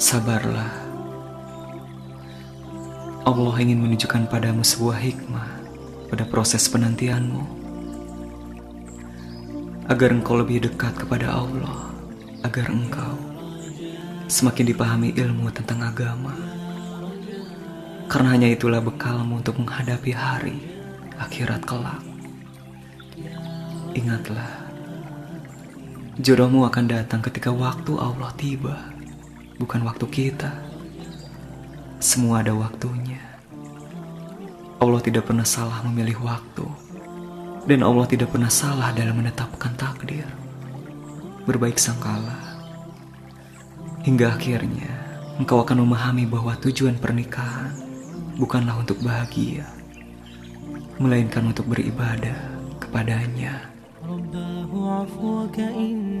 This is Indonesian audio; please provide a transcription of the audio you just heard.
Sabarlah, Allah ingin menunjukkan padamu sebuah hikmah pada proses penantianmu, agar engkau lebih dekat kepada Allah, agar engkau semakin dipahami ilmu tentang agama. Karena hanya itulah bekalmu untuk menghadapi hari akhirat kelak. Ingatlah, jodohmu akan datang ketika waktu Allah tiba, bukan waktu kita. Semua ada waktunya. Allah tidak pernah salah memilih waktu, dan Allah tidak pernah salah dalam menetapkan takdir. Berbaik sangkalah, hingga akhirnya engkau akan memahami bahwa tujuan pernikahan bukanlah untuk bahagia, melainkan untuk beribadah kepadanya.